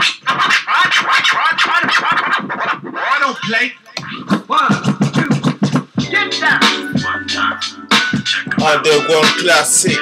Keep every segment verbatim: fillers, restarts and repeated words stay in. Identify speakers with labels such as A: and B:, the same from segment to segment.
A: I don't play. One, two, get down.
B: Underground classic.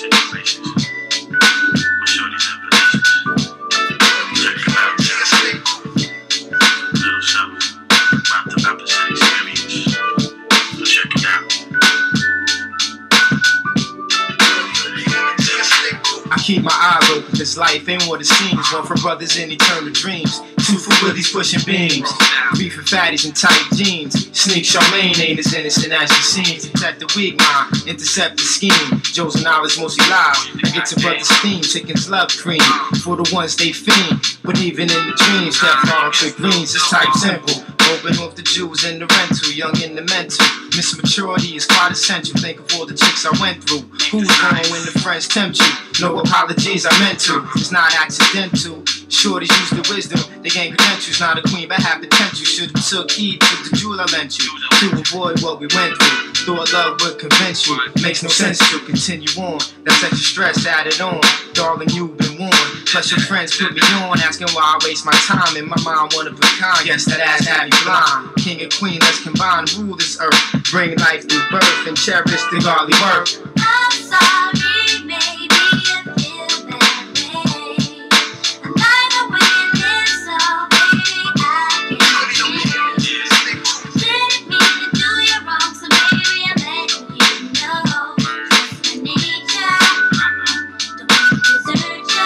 C: I keep my eyes open, cause life ain't what it seems. One for brothers in eternal dreams, two for willies pushing beams, three for fatties in tight jeans. Sneak Charmaine ain't as innocent as she seems. Protect the weak mind, intercept the scheme. Joe's knowledge mostly lies. I get to brothers' theme, chickens love cream. For the ones they fiend, but even in the dreams, that far trick greens is type simple. Open off the Jews in the rental, young in the mental. Miss maturity is quite essential. Think of all the chicks I went through. Who's wrong when the friends tempt you? No apologies, I meant to. It's not accidental. Shorties use the wisdom. They gain credentials. Not a queen, but have potential. Should've took heed to the jewel I lent you to avoid what we went through. Thought love would convince you. Makes no sense to continue on. That's extra stress added on. Darling, you've been warned. Plus your friends put me on, asking why I waste my time. In my mind, one of a kind. Guess that ass had me blind. King and queen, let's combine, rule this earth. Bring life through birth and cherish the godly work.
D: I'm sorry, baby, I feel that way. I like the way it is, so baby, I can't change. Didn't mean to do you wrong, so baby, I'm letting you know. It's my nature, don't want to desert you.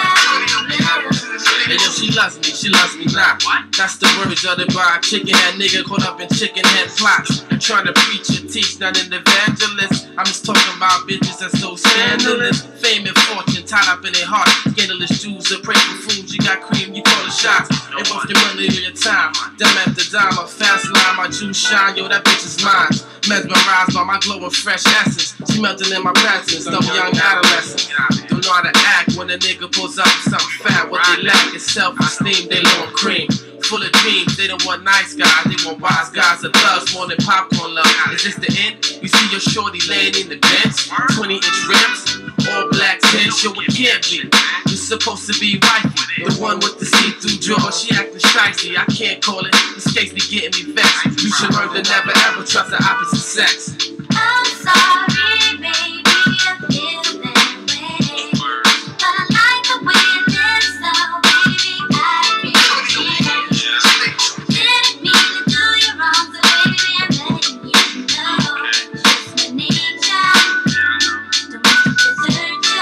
E: Hey yo, she loves me, she loves me not. That's the words of the bar. Chicken head nigga caught up in chicken head plots. I'm trying to preach and teach, not an evangelist. I'm just talking about bitches that's so scandalous. Fame and fortune tied up in their heart. Scandalous Jews are prey for fools. You got cream, you call the shots. They both your money or your time. Dime after dime, a fast line, my juice shine. Yo, that bitch is mine. Mesmerized by my glow of fresh essence. She melting in my presence, dumb young adolescent. Don't know how to act when a nigga pulls up something fat. What they lack is self-esteem, they low on cream. Full of dreams, they don't want nice guys, they want wise guys or thugs more than popcorn love. Is this the end? You see your shorty laying in the bench, twenty inch rims, all black tints, yo it can't be. You're supposed to be wifey, the one with the see-through jaw. She acting shicey, I can't call it, this case be getting me vexed. You should learn to never ever trust the opposite sex.
D: I'm sorry, baby, I feel that way. But I like the way it is, so baby, I can't change. Didn't mean to do you wrong, so baby, I'm letting you know. It's my nature, don't want to desert you.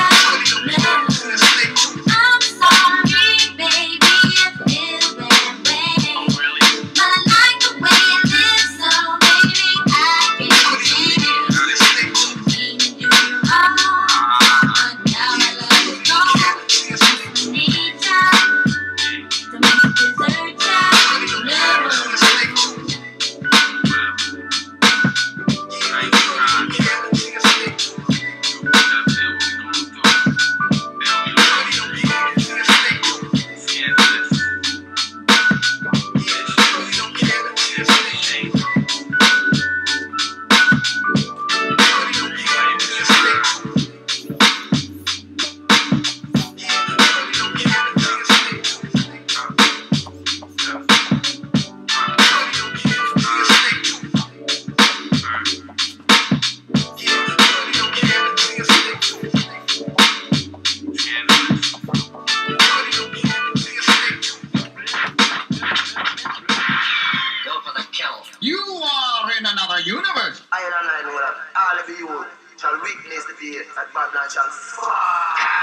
D: I'm sorry, baby, I feel that way. But I like the way it is, so baby, I can't change. Mean to do you wrong, but now my love is gone. It's my nature, don't want to desert you.
A: You are in another universe.
F: I and I know that all of you shall witness the day that Babylon shall fall.